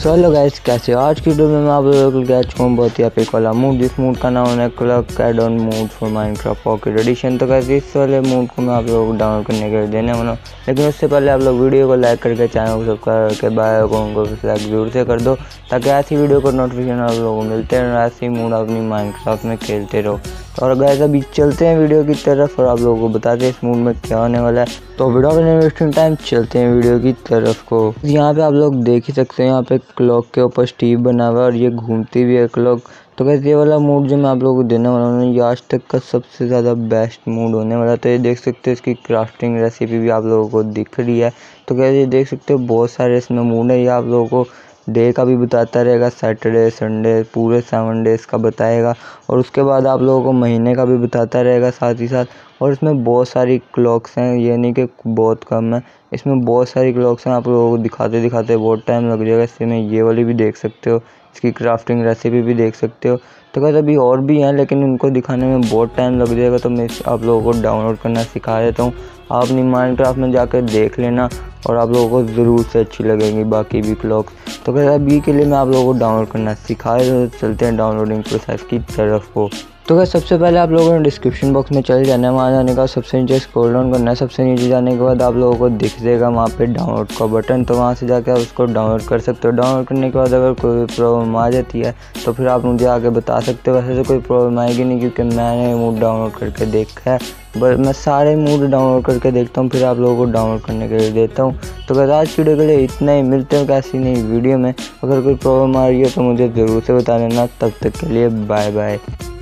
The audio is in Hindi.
सो हेलो गाइस, कैसे हो? आज की वीडियो में मैं आप लोगों को लेकर आ चुका हूँ बहुत ही एपिक वाला मूड, जिस मूड का नाम है cluck addon mood for Minecraft pocket edition. तो गाइस इस वाले मूड को मैं आप लोगों को डाउनलोड करने के लिए देने वाला हूँ, लेकिन उससे पहले आप लोग वीडियो को लाइक करके चैनल को सब्सक्राइब करके बेल आइकन को लाइक जरूर से कर दो, ताकि ऐसी वीडियो को नोटिफिकेशन आप लोगों को मिलते रहे, ऐसे मूड अपनी माइनक्राफ्ट में खेलते रहो। और गाइस अभी चलते हैं वीडियो की तरफ और आप लोगों को बताते हैं इस मूड में क्या होने वाला है। तो वीडियो में वेस्टिंग टाइम चलते हैं वीडियो की तरफ को। यहाँ पे आप लोग देख ही सकते हैं, यहाँ पे क्लॉक के ऊपर स्टीव बना हुआ है और ये घूमती भी है क्लॉक। तो गाइस ये वाला मूड जो मैं आप लोगों को देने वाला हूँ, ये आज तक का सबसे ज़्यादा बेस्ट मूड होने वाला। तो ये देख सकते हो, इसकी क्राफ्टिंग रेसिपी भी आप लोगों को दिख रही है। तो गाइस ये देख सकते हो बहुत सारे इसमें मूड है। ये आप लोगों को डे का भी बताता रहेगा, सैटरडे संडे पूरे 7 डेज़ का बताएगा, और उसके बाद आप लोगों को महीने का भी बताता रहेगा साथ ही साथ। और इसमें बहुत सारी क्लॉक्स हैं, ये नहीं कि बहुत कम है, इसमें बहुत सारी क्लॉक्स हैं। आप लोगों को दिखाते दिखाते बहुत टाइम लग जाएगा। इसमें ये वाली भी देख सकते हो, इसकी क्राफ्टिंग रेसिपी भी देख सकते हो। तो गाइस अभी और भी हैं, लेकिन उनको दिखाने में बहुत टाइम लग जाएगा, तो मैं आप लोगों को डाउनलोड करना सिखा देता हूँ। आप अपनी माइनक्राफ्ट में जाकर देख लेना और आप लोगों को ज़रूर से अच्छी लगेंगी बाकी भी क्लॉक्स। तो गाइस अभी के लिए मैं आप लोगों को डाउनलोड करना सिखा देता हूँ। चलते हैं डाउनलोडिंग प्रोसेस की तरफ को। तो गाइस सबसे पहले आप लोगों ने डिस्क्रिप्शन बॉक्स में चले जाना है, वहाँ जाने का सबसे नीचे स्क्रॉल डाउन करना है। सबसे नीचे जाने के बाद आप लोगों को दिख जाएगा वहाँ पे डाउनलोड का बटन, तो वहाँ से जाकर आप उसको डाउनलोड कर सकते हो। डाउनलोड करने के बाद अगर कोई प्रॉब्लम आ जाती है तो फिर आप मुझे आके बता सकते हो। वैसे तो कोई प्रॉब्लम आएगी नहीं, क्योंकि मैंने मूड डाउनलोड करके देखा है। बट मैं सारे मूड डाउनलोड करके देखता हूँ, फिर आप लोगों को डाउनलोड करने के लिए देता हूँ। तो गाइस आज की वीडियो के लिए इतना ही। मिलते हैं कैसी नई वीडियो में। अगर कोई प्रॉब्लम आ रही है तो मुझे ज़रूर से बता देना। तब तक के लिए बाय बाय।